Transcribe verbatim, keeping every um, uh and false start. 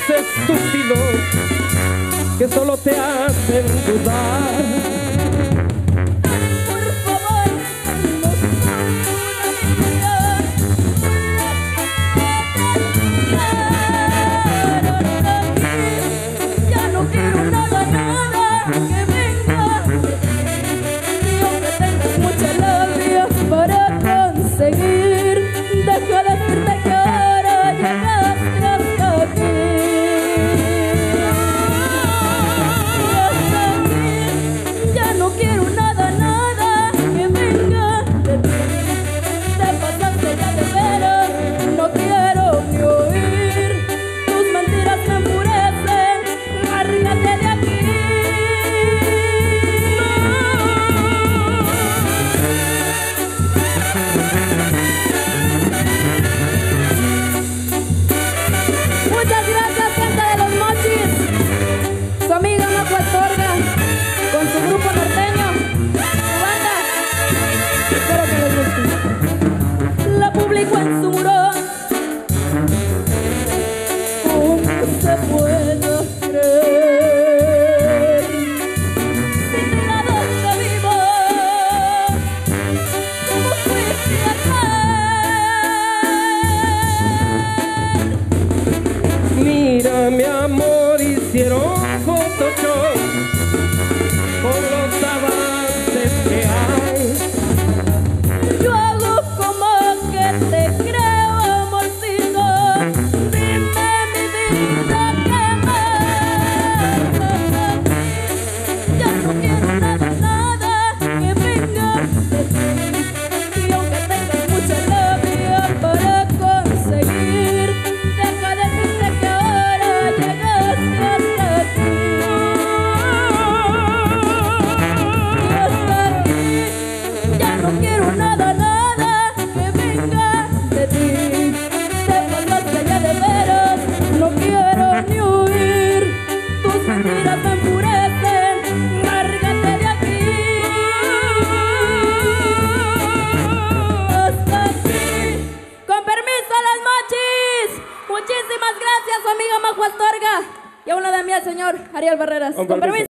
estúpidos que solo te hacen dudar. Mira, mi amor, hicieron Photoshop con los avances que hay. Yo hago como que te creo, amorcito. Dime mi vida, ¿qué más? Ya no quiero nada, nada que venga de ti. Y aunque tengas mucha labia para conseguir, deja de decirte que ahora llegaste hasta aquí. Hasta aquí. Ya no quiero nada, nada que venga de ti. Te pasaste ya de veras, no quiero ni huir. Tus mentiras me enfurecen, lárgate de aquí. Hasta aquí. Con permiso, las mochis. Muchísimas gracias, su amiga Majo Astorga. Y a una de mí, al señor Ariel Barreras. Con Con permiso.